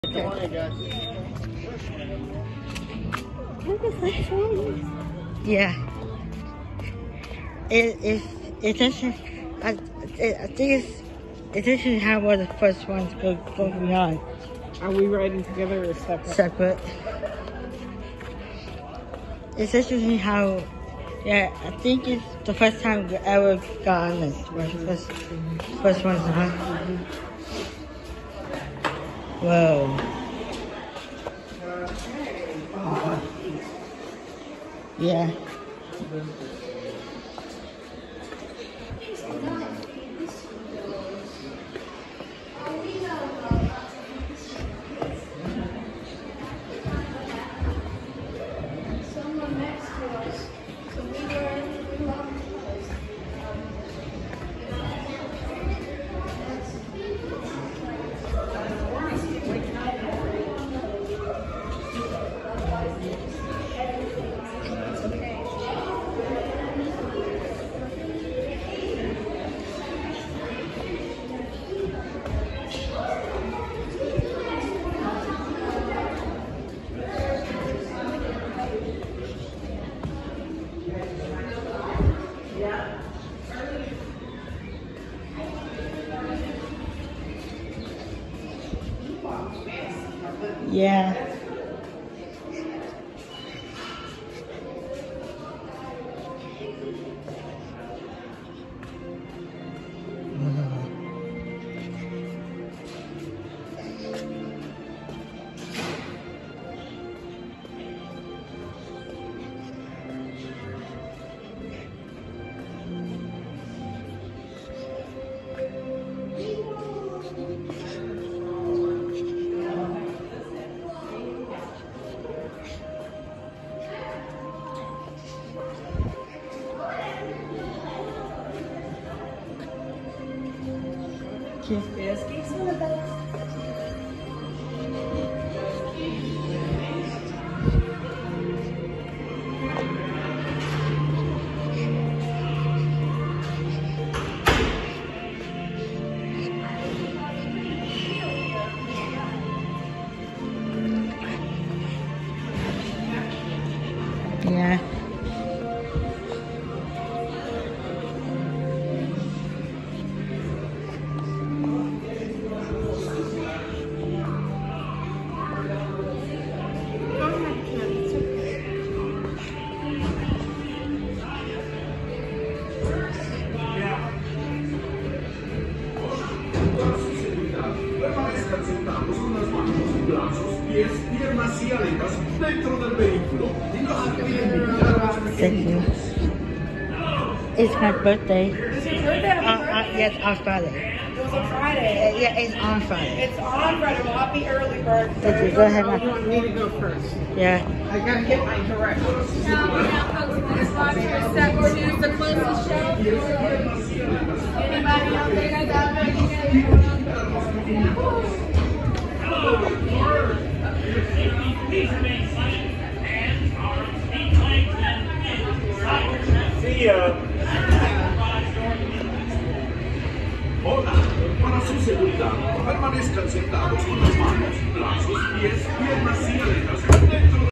Yeah. It doesn't. I think it doesn't have all the first ones go beyond. Are we riding together or separate? Separate. It doesn't how. Yeah, I think it's the first time we ever got on this. First one's on. Whoa. Yeah. Yeah. Yeah. Thank you. It's my birthday. Is your birthday on Friday? Yes, on Friday. It was on Friday. Yeah, it's on Friday. It's on Friday. Well, happy early bird. Thank you. Go ahead, You want me to go first? Yeah. I gotta get my directions. Now we're now posting this box for step 2, the closest shelf. Anybody out there that's out there? See ya. Hola, para su seguridad, permanezcan sentados con las manos, brazos, pies, piernas